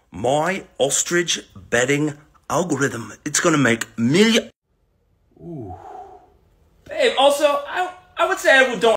My ostrich betting algorithm. It's gonna make millions. Babe, also, I would say I don't